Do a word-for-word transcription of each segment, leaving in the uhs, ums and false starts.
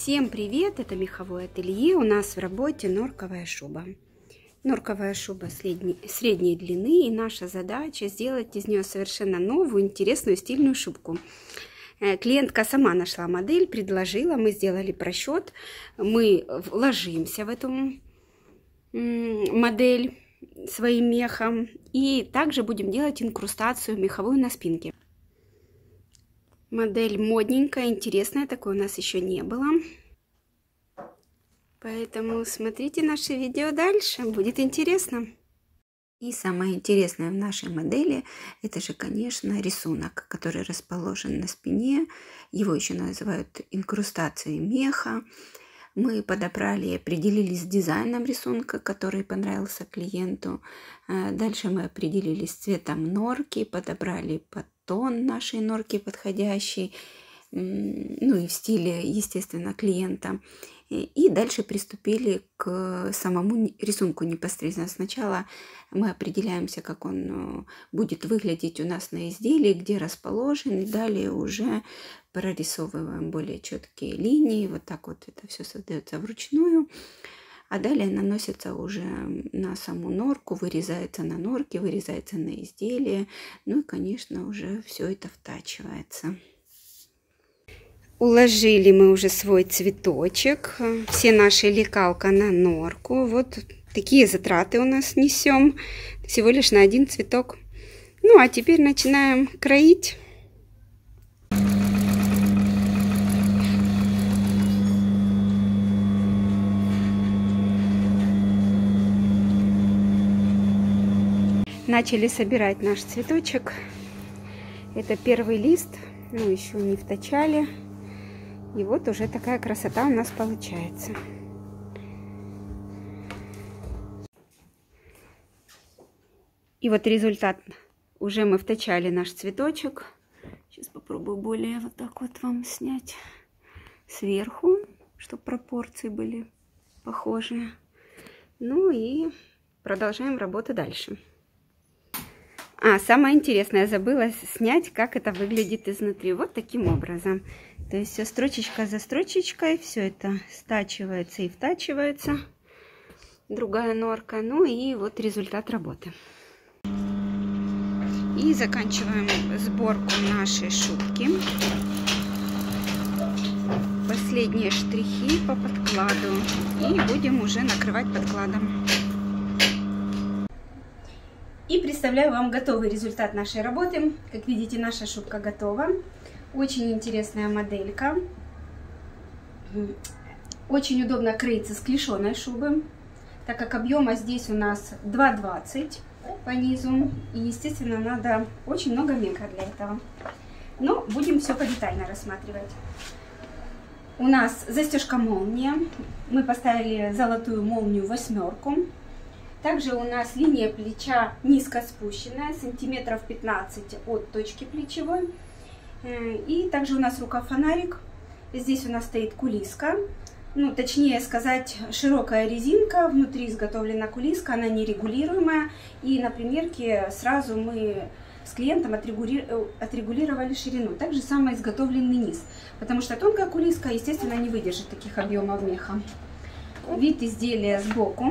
Всем привет! Это меховое ателье. У нас в работе норковая шуба. Норковая шуба средней, средней длины, и наша задача сделать из нее совершенно новую, интересную, стильную шубку. Клиентка сама нашла модель, предложила, мы сделали просчет, мы вложимся в эту модель своим мехом и также будем делать инкрустацию меховую на спинке. Модель модненькая, интересная, такой у нас еще не было. Поэтому смотрите наше видео дальше, будет интересно. И самое интересное в нашей модели, это же, конечно, рисунок, который расположен на спине. Его еще называют инкрустацией меха. Мы подобрали и определились с дизайном рисунка, который понравился клиенту. Дальше мы определились с цветом норки, подобрали под тон нашей норки подходящий, ну и в стиле, естественно, клиента. И дальше приступили к самому рисунку непосредственно. Сначала мы определяемся, как он будет выглядеть у нас на изделии, где расположен, и далее уже прорисовываем более четкие линии. Вот так вот это все создается вручную. А далее наносится уже на саму норку, вырезается на норке, вырезается на изделие. Ну и, конечно, уже все это втачивается. Уложили мы уже свой цветочек, все наши лекалка на норку. Вот такие затраты у нас несем, всего лишь на один цветок. Ну а теперь начинаем кроить. Начали собирать наш цветочек. Это первый лист, ну еще не втачали. И вот уже такая красота у нас получается. И вот результат. Уже мы втачали наш цветочек. Сейчас попробую более вот так вот вам снять сверху, чтобы пропорции были похожие. Ну и продолжаем работу дальше. А, самое интересное, я забыла снять, как это выглядит изнутри. Вот таким образом. То есть все строчечка за строчечкой, все это стачивается и втачивается. Другая норка. Ну и вот результат работы. И заканчиваем сборку нашей шубки. Последние штрихи по подкладу. И будем уже накрывать подкладом. И представляю вам готовый результат нашей работы. Как видите, наша шубка готова. Очень интересная моделька. Очень удобно кроится с клешеной шубы, так как объема здесь у нас два двадцать по низу. И, естественно, надо очень много меха для этого. Но будем все подетально рассматривать. У нас застежка молния. Мы поставили золотую молнию восьмерку. Также у нас линия плеча низко спущенная, сантиметров пятнадцать от точки плечевой. И также у нас рукав-фонарик. Здесь у нас стоит кулиска. Ну, точнее сказать, широкая резинка. Внутри изготовлена кулиска, она нерегулируемая. И на примерке сразу мы с клиентом отрегулировали ширину. Также самый изготовленный низ. Потому что тонкая кулиска, естественно, не выдержит таких объемов меха. Вид изделия сбоку.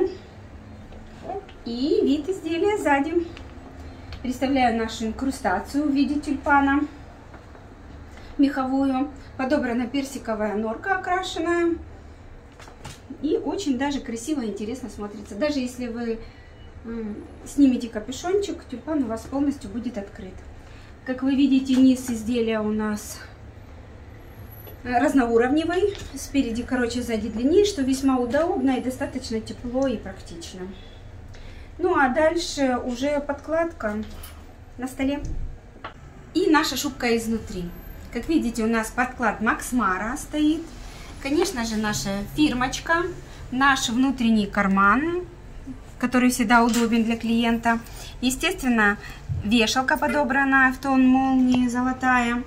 И вид изделия сзади. Представляю нашу инкрустацию в виде тюльпана меховую. Подобрана персиковая норка окрашенная. И очень даже красиво и интересно смотрится. Даже если вы снимете капюшончик, тюльпан у вас полностью будет открыт. Как вы видите, низ изделия у нас разноуровневый. Спереди короче, сзади длиннее, что весьма удобно и достаточно тепло и практично. Ну а дальше уже подкладка на столе. И наша шубка изнутри. Как видите, у нас подклад Макс Мара стоит. Конечно же, наша фирмочка. Наш внутренний карман, который всегда удобен для клиента. Естественно, вешалка подобрана в тон молнии, золотая.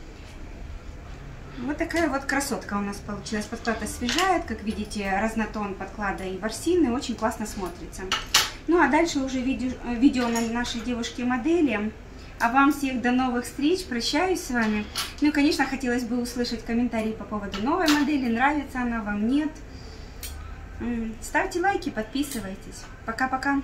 Вот такая вот красотка у нас получилась. Подклад освежает. Как видите, разнотон подклада и ворсины. Очень классно смотрится. Ну а дальше уже видео, видео на нашей девушке-модели. А вам всех до новых встреч. Прощаюсь с вами. Ну и, конечно, хотелось бы услышать комментарии по поводу новой модели. Нравится она вам, нет. Ставьте лайки, подписывайтесь. Пока-пока.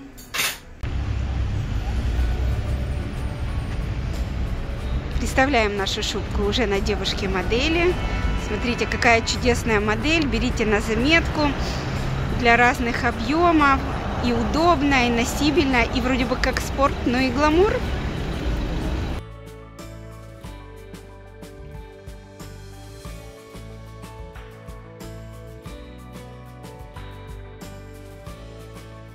Представляем нашу шубку уже на девушке модели. Смотрите, какая чудесная модель. Берите на заметку. Для разных объемов. И удобная, и носибельная, и вроде бы как спорт, но и гламур.